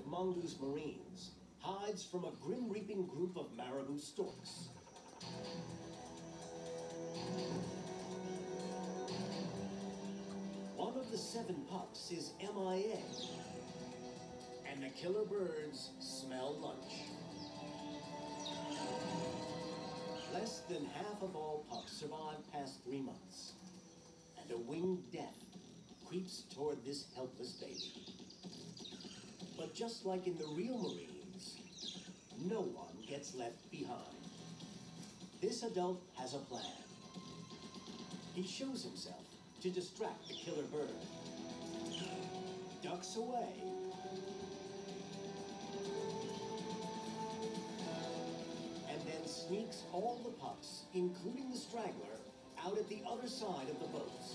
mongoose marines hides from a grim-reaping group of Marabou storks. One of the 7 pups is MIA, and the killer birds smell lunch. Less than half of all pups survive past 3 months, and a winged death creeps toward this helpless baby. But just like in the real Marines, no one gets left behind. This adult has a plan. He shows himself to distract the killer bird, ducks away, and then sneaks all the pups, including the straggler, out at the other side of the boats.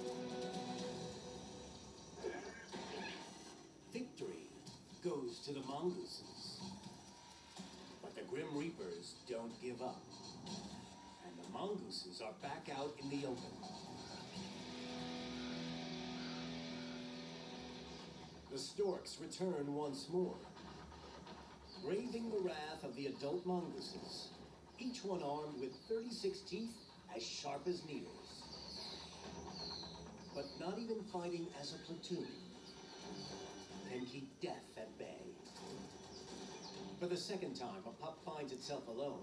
Victory goes to the mongooses. But the Grim Reapers don't give up. And the mongooses are back out in the open. The storks return once more, braving the wrath of the adult mongooses, each one armed with 36 teeth as sharp as needles. But not even fighting as a platoon can keep death at bay. For the second time, a pup finds itself alone.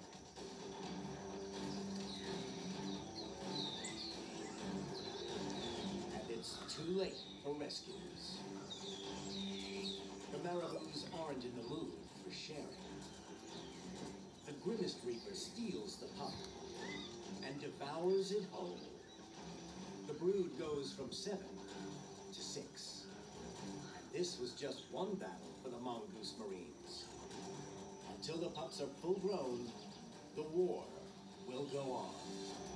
And it's too late for rescues. The Marabous aren't in the mood for sharing. The grimmest reaper steals the pup and devours it whole. The brood goes from 7 to 6. And this was just one battle for the mongoose marines. Until the pups are full grown, the war will go on.